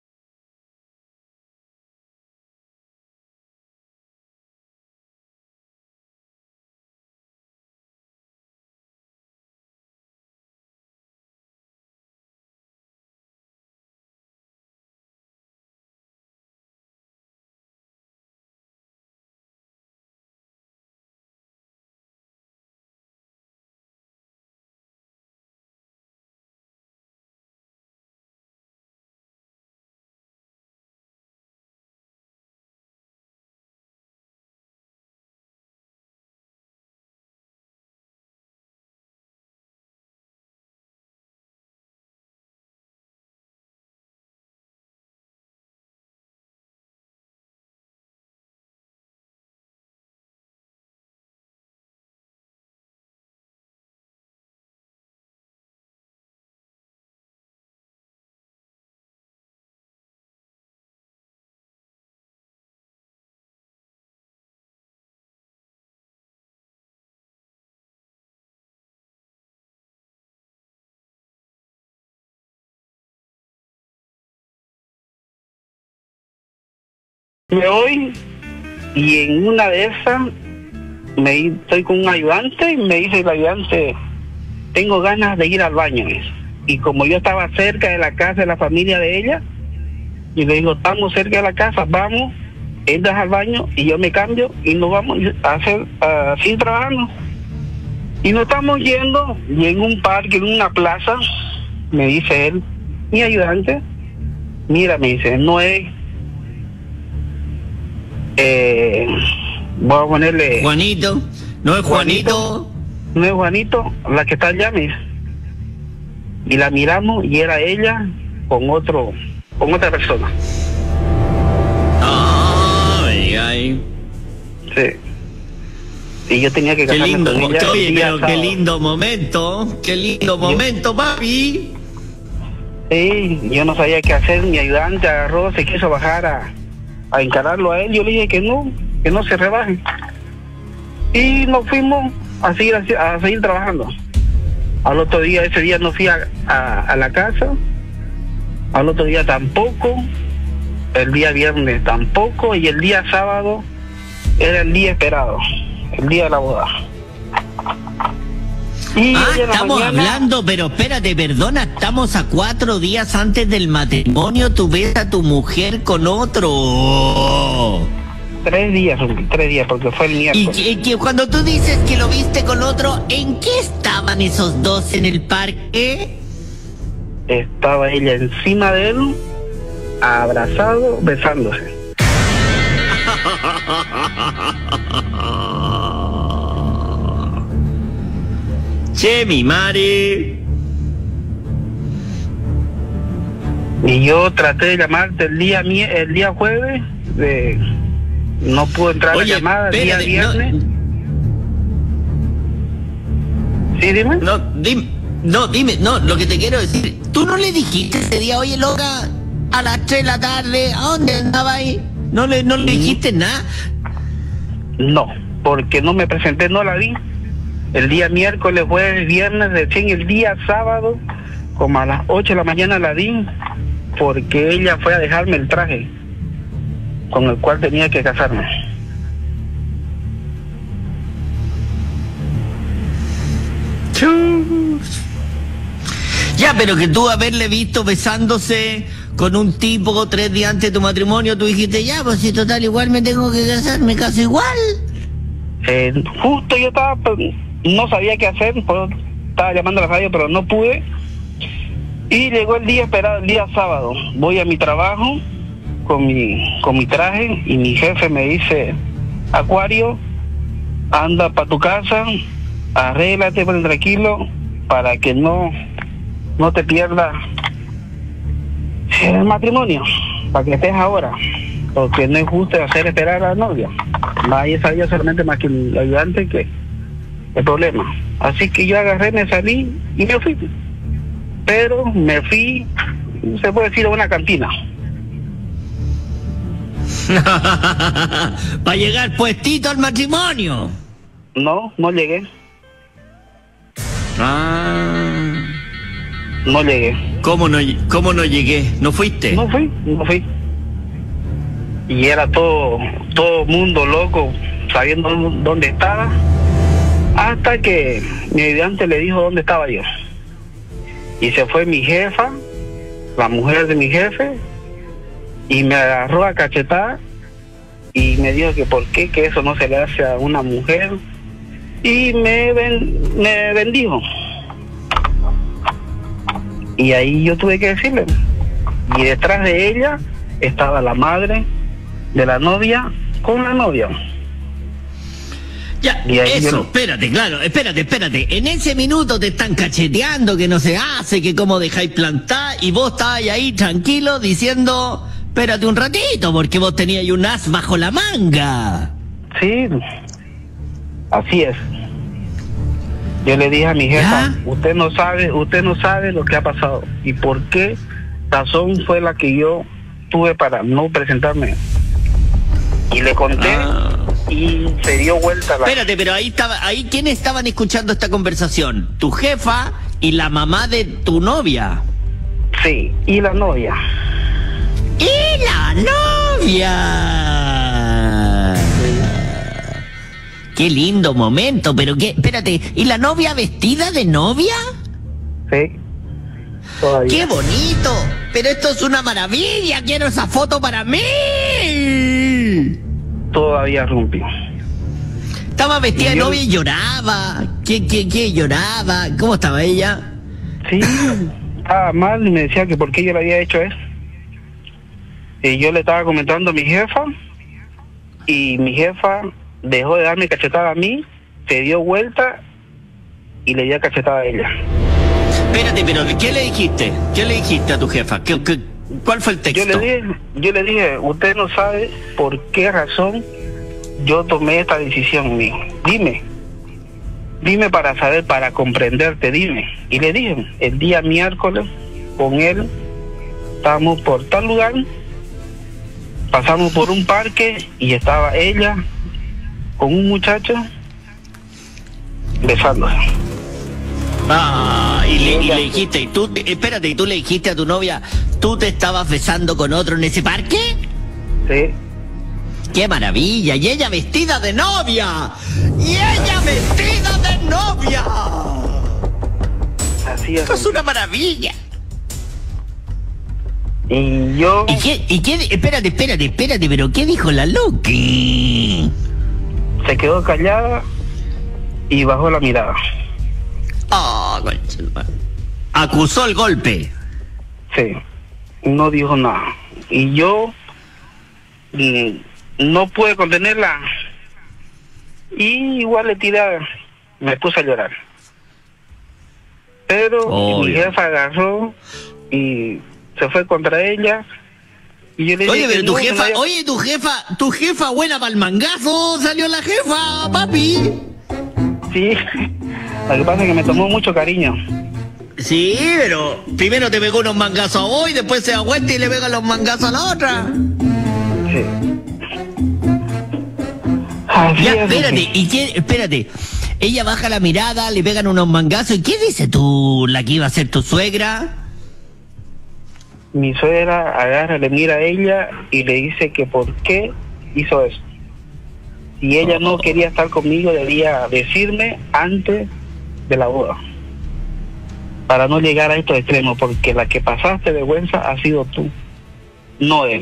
[SPEAKER 3] Me voy y en una de esas estoy con un ayudante y me dice el ayudante, tengo ganas de ir al baño. Y como yo estaba cerca de la casa de la familia de ella, y le digo, estamos cerca de la casa, vamos, entras al baño y yo me cambio y nos vamos a seguir trabajando. Y nos estamos yendo y en un parque, en una plaza, me dice él, mi ayudante, mira, me dice, no es... voy a ponerle
[SPEAKER 2] Juanito, no es Juanito.
[SPEAKER 3] No es Juanito, la que está allá, y la miramos y era ella con otra persona.
[SPEAKER 2] Ay.
[SPEAKER 3] Sí. Y yo tenía que
[SPEAKER 2] qué lindo,
[SPEAKER 3] con ella.
[SPEAKER 2] Oye, pero qué lindo momento, papi.
[SPEAKER 3] Sí, yo no sabía qué hacer, mi ayudante agarró, se quiso bajar a encararlo a él, yo le dije que no se rebaje. Y nos fuimos a seguir trabajando. Al otro día, ese día no fui a la casa, al otro día tampoco, el día viernes tampoco, y el día sábado era el día esperado, el día de la boda. Y
[SPEAKER 2] estamos hablando, pero espérate, perdona, estamos a 4 días antes del matrimonio, tú ves a tu mujer con otro.
[SPEAKER 3] 3 días, porque fue el miércoles.
[SPEAKER 2] Y que cuando tú dices que lo viste con otro, ¿en qué estaban esos dos en el parque?
[SPEAKER 3] Estaba ella encima de él, abrazado, besándose.
[SPEAKER 2] Che, mi madre.
[SPEAKER 3] Y yo traté de llamarte el día jueves, no pudo entrar. Oye, la llamada, el día viernes. ¿Sí, dime?
[SPEAKER 2] Dime, lo que te quiero decir, ¿tú no le dijiste ese día, oye, loca, a las 3 de la tarde, ¿a dónde andaba ahí? ¿No le dijiste nada?
[SPEAKER 3] No, porque no me presenté, no la vi. El día miércoles, jueves, viernes, recién el día sábado, como a las 8 de la mañana la vi, porque ella fue a dejarme el traje con el cual tenía que casarme.
[SPEAKER 2] Ya, pero que tú haberle visto besándose con un tipo 3 días antes de tu matrimonio, tú dijiste, ya, pues si total igual me tengo que casar, me caso igual.
[SPEAKER 3] Justo yo estaba, no sabía qué hacer, pues, estaba llamando a la radio, pero no pude. Y llegó el día esperado, el día sábado. Voy a mi trabajo con mi traje y mi jefe me dice, Acuario, anda para tu casa, arréglate por tranquilo para que no te pierdas el matrimonio, para que estés ahora, porque no es justo hacer esperar a la novia. Nadie sabía solamente más que el ayudante que el problema. Así que yo agarré, me salí y me fui. Pero me fui, se puede decir, a una cantina.
[SPEAKER 2] Para llegar puestito al matrimonio.
[SPEAKER 3] No llegué.
[SPEAKER 2] No
[SPEAKER 3] llegué.
[SPEAKER 2] ¿Cómo no llegué? ¿No fuiste?
[SPEAKER 3] No fui. Y era todo mundo loco, sabiendo dónde estaba, hasta que mi ayudante le dijo dónde estaba yo. Y se fue mi jefa, la mujer de mi jefe, y me agarró a cachetada y me dijo que por qué, que eso no se le hace a una mujer, y me bendijo. Y ahí yo tuve que decirle. Y detrás de ella estaba la madre de la novia con la novia.
[SPEAKER 2] Ya, eso, espérate, claro, espérate. En ese minuto te están cacheteando que no se hace, que cómo dejáis plantar, y vos estabas ahí tranquilo diciendo, espérate un ratito, porque vos tenías un as bajo la manga.
[SPEAKER 3] Sí, así es. Yo le dije a mi jefa, usted no sabe lo que ha pasado y por qué razón fue la que yo tuve para no presentarme. Y le conté y se dio vuelta la...
[SPEAKER 2] Espérate, pero ahí ¿quiénes estaban escuchando esta conversación? ¿Tu jefa y la mamá de tu novia?
[SPEAKER 3] Sí, y la novia.
[SPEAKER 2] ¡Y la novia! Qué lindo momento, pero espérate, ¿y la novia vestida de novia?
[SPEAKER 3] Sí, todavía.
[SPEAKER 2] ¡Qué bonito! Pero esto es una maravilla, quiero esa foto para mí.
[SPEAKER 3] Todavía rompí.
[SPEAKER 2] Estaba vestida de novia y lloraba. ¿Qué lloraba? ¿Cómo estaba ella?
[SPEAKER 3] Sí, estaba mal y me decía que por qué yo le había hecho eso. Y yo le estaba comentando a mi jefa y mi jefa dejó de darme cachetada a mí, se dio vuelta y le dio cachetada a ella.
[SPEAKER 2] Espérate, pero ¿qué le dijiste? ¿Qué le dijiste a tu jefa? ¿Cuál fue el texto?
[SPEAKER 3] Yo le dije, usted no sabe por qué razón yo tomé esta decisión. Dime para saber, para comprenderte, dime. Y le dije, el día miércoles con él estábamos por tal lugar, pasamos por un parque y estaba ella con un muchacho besándose.
[SPEAKER 2] Y le dijiste, y tú le dijiste a tu novia, ¿tú te estabas besando con otro en ese parque?
[SPEAKER 3] Sí.
[SPEAKER 2] ¡Qué maravilla! ¡Y ella vestida de novia!
[SPEAKER 3] Así es.
[SPEAKER 2] ¡Esto es una maravilla!
[SPEAKER 3] Y yo...
[SPEAKER 2] ¿Y qué? Espérate, pero ¿qué dijo la Loki?
[SPEAKER 3] Se quedó callada y bajó la mirada.
[SPEAKER 2] Acusó el golpe.
[SPEAKER 3] Sí, no dijo nada. Y yo no pude contenerla. Y igual me puse a llorar. Pero mi jefa agarró y se fue contra ella. Y yo le dije,
[SPEAKER 2] pero tu jefa buena para el mangazo, salió la jefa, papi.
[SPEAKER 3] Sí, lo que pasa es que me tomó mucho cariño.
[SPEAKER 2] Sí, pero primero te pegó unos mangazos a vos y después se da vuelta y le pega los mangazos a la otra.
[SPEAKER 3] Sí. Así
[SPEAKER 2] ya,
[SPEAKER 3] es,
[SPEAKER 2] espérate. Ella baja la mirada, le pegan unos mangazos. ¿Y qué dice tú, la que iba a ser tu suegra?
[SPEAKER 3] Mi suegra agarra, le mira a ella y le dice que por qué hizo eso. Si ella no quería estar conmigo, debía decirme antes de la boda. para no llegar a estos extremos, porque la que pasaste vergüenza ha sido tú, no él.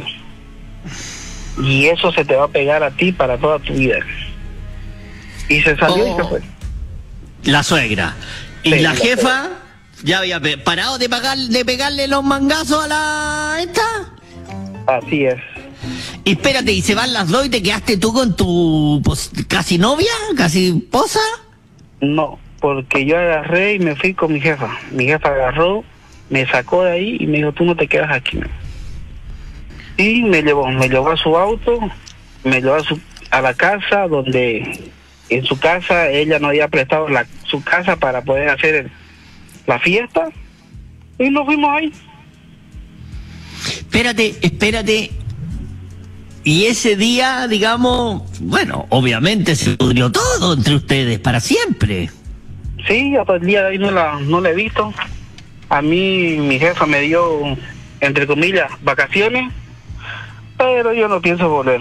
[SPEAKER 3] Y eso se te va a pegar a ti para toda tu vida. Y se salió y se fue.
[SPEAKER 2] La suegra. ¿Y
[SPEAKER 3] Sí,
[SPEAKER 2] la
[SPEAKER 3] la
[SPEAKER 2] jefa? ¿Ya había parado de pegarle los mangazos a la esta?
[SPEAKER 3] Así es.
[SPEAKER 2] Y espérate, ¿y se van las dos y te quedaste tú con tu casi novia? ¿Casi esposa?
[SPEAKER 3] No, porque yo agarré y me fui con mi jefa. Mi jefa agarró, me sacó de ahí y me dijo, tú no te quedas aquí. Y me llevó a su auto, me llevó a la casa donde en su casa ella no había prestado su casa para poder hacer la fiesta y nos fuimos ahí.
[SPEAKER 2] Espérate. Y ese día, digamos, bueno, obviamente se pudrió todo entre ustedes para siempre.
[SPEAKER 3] Sí, hasta el día de hoy no la he visto. A mí mi jefa me dio, entre comillas, vacaciones, pero yo no pienso volver.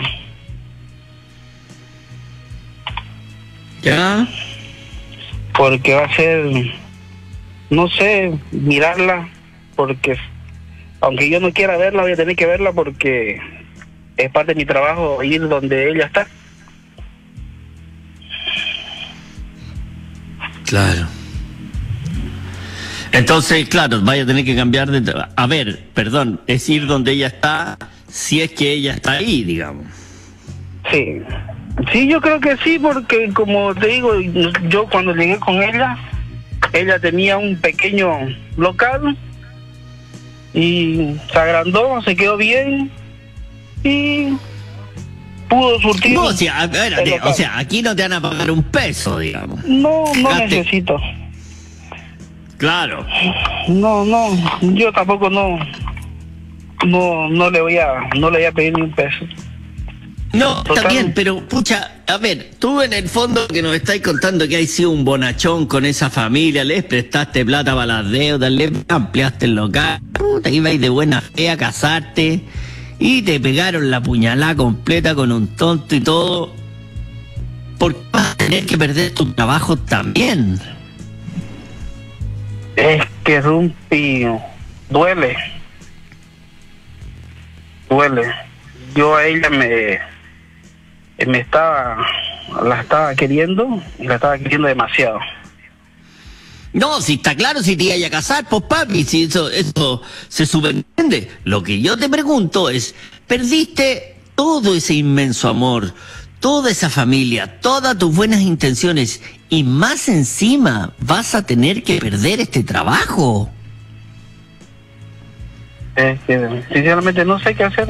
[SPEAKER 2] ¿Ya?
[SPEAKER 3] Porque va a ser, no sé, mirarla, porque aunque yo no quiera verla, voy a tener que verla porque es parte de mi trabajo ir donde ella está.
[SPEAKER 2] Claro. Entonces, claro, vaya a tener que cambiar de... A ver, perdón, es ir donde ella está, si es que ella está ahí, digamos.
[SPEAKER 3] Sí, sí, yo creo que sí, porque como te digo, yo cuando llegué con ella tenía un pequeño local y se agrandó, se quedó bien y pudo surtir.
[SPEAKER 2] No, espérate, o sea, aquí no te van a pagar un peso, digamos.
[SPEAKER 3] No
[SPEAKER 2] Gaste.
[SPEAKER 3] necesito.
[SPEAKER 2] Claro.
[SPEAKER 3] No, yo tampoco no le voy a pedir ni un peso.
[SPEAKER 2] No, está
[SPEAKER 3] Total.
[SPEAKER 2] bien, pero pucha, a ver, tú en el fondo que nos estáis contando que has sido un bonachón con esa familia, les prestaste plata para las deudas, les ampliaste el local, puta, ibais de buena fe a casarte y te pegaron la puñalada completa con un tonto y todo, porque vas a tener que perder tu trabajo también.
[SPEAKER 3] Es que Rumpi, duele. Yo a ella la estaba queriendo y la estaba queriendo demasiado.
[SPEAKER 2] No, si está claro, si te iba a casar, pues papi, si eso se subentiende. Lo que yo te pregunto es, perdiste todo ese inmenso amor, toda esa familia, todas tus buenas intenciones, y más encima vas a tener que perder este trabajo.
[SPEAKER 3] Es que sinceramente no sé qué hacer.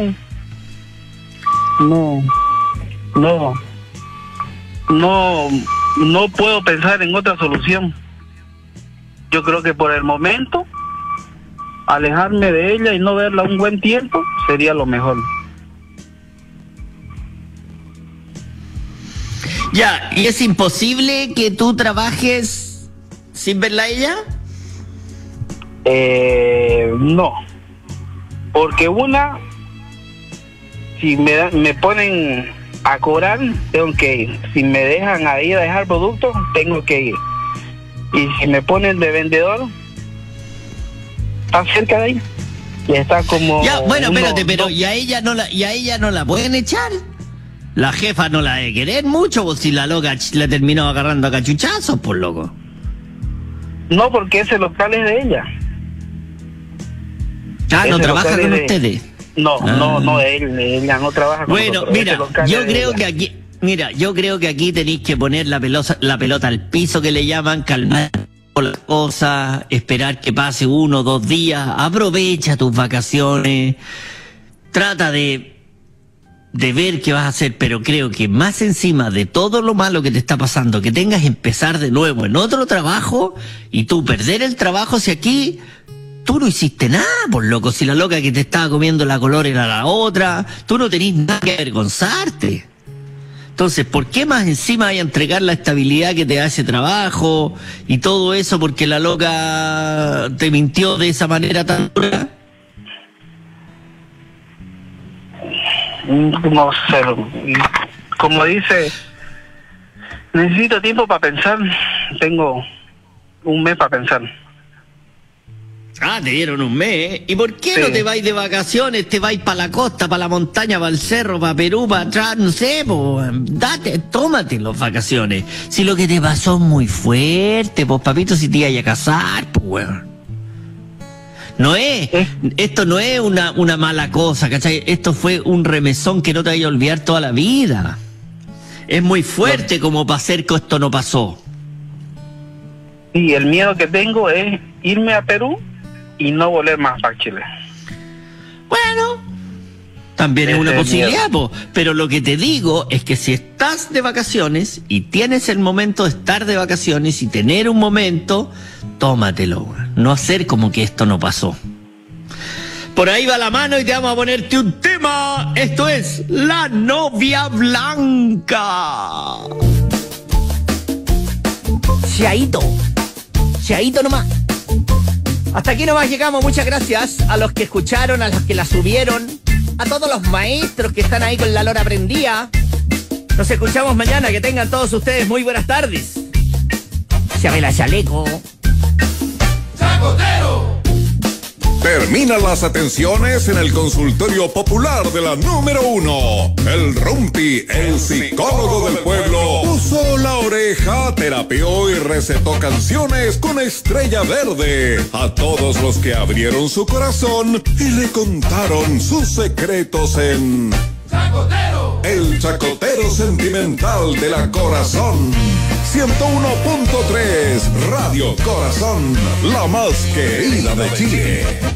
[SPEAKER 3] No puedo pensar en otra solución. Yo creo que por el momento alejarme de ella y no verla un buen tiempo sería lo mejor.
[SPEAKER 2] Ya, ¿y es imposible que tú trabajes sin verla a ella?
[SPEAKER 3] No, porque si me ponen a cobrar, tengo que ir. Si me dejan ahí a dejar productos, tengo que ir. Y si me ponen de vendedor, está cerca de ahí. Y está como...
[SPEAKER 2] Ya, bueno, espérate, pero ¿y a ella no la pueden echar? La jefa no la debe querer mucho, pues si la loca la terminó agarrando a cachuchazos, por loco.
[SPEAKER 3] No, porque ese local es de ella.
[SPEAKER 2] Ah, ¿no
[SPEAKER 3] Ese
[SPEAKER 2] trabaja
[SPEAKER 3] local
[SPEAKER 2] con
[SPEAKER 3] es de-
[SPEAKER 2] ustedes?
[SPEAKER 3] No, ella no trabaja con
[SPEAKER 2] Bueno,
[SPEAKER 3] nosotros.
[SPEAKER 2] mira,
[SPEAKER 3] Ese local
[SPEAKER 2] yo
[SPEAKER 3] es de
[SPEAKER 2] creo
[SPEAKER 3] ella.
[SPEAKER 2] que aquí tenéis que poner la pelota al piso, que le llaman, calmar las cosas, esperar que pase 1 o 2 días, aprovecha tus vacaciones, trata de ver qué vas a hacer, pero creo que más encima de todo lo malo que te está pasando, que tengas que empezar de nuevo en otro trabajo y tú perder el trabajo, si aquí tú no hiciste nada, por loco, si la loca que te estaba comiendo la color era la otra, tú no tenés nada que avergonzarte. Entonces, ¿por qué más encima hay a entregar la estabilidad que te da ese trabajo y todo eso porque la loca te mintió de esa manera tan dura?
[SPEAKER 3] No sé, como dice, necesito tiempo para pensar. Tengo un mes para pensar.
[SPEAKER 2] Ah, te dieron un mes. ¿Y por qué
[SPEAKER 3] Sí.
[SPEAKER 2] no te vais de vacaciones? Te vais para la costa, para la montaña, para el cerro, para Perú, para atrás, no sé, pues. Tómate las vacaciones. Si lo que te pasó es muy fuerte, pues papito, si te ibas a casar, pues weón. No es, esto no es una mala cosa, ¿cachai? Esto fue un remesón que no te vaya a olvidar toda la vida. Es muy fuerte como para hacer que esto no pasó.
[SPEAKER 3] Y el miedo que tengo es irme a Perú y no volver más a Chile.
[SPEAKER 2] Bueno, también es una posibilidad, po. Pero lo que te digo es que si estás de vacaciones y tienes el momento de estar de vacaciones y tener un momento, tómatelo, güey. No hacer como que esto no pasó. Por ahí va la mano y te vamos a ponerte un tema. Esto es La Novia Blanca. Chaito nomás. Hasta aquí nomás llegamos. Muchas gracias a los que escucharon, a los que la subieron, a todos los maestros que están ahí con la lora prendida. Nos escuchamos mañana. Que tengan todos ustedes muy buenas tardes. Chabela Chaleco.
[SPEAKER 1] ¡Chacotero! Terminan las atenciones en el consultorio popular de la número 1. El Rumpi, el psicólogo del pueblo, puso la oreja, terapió y recetó canciones con Estrella Verde a todos los que abrieron su corazón y le contaron sus secretos en Chacotero, el chacotero sentimental de la Corazón. 101.3 Radio Corazón, la más querida de Chile.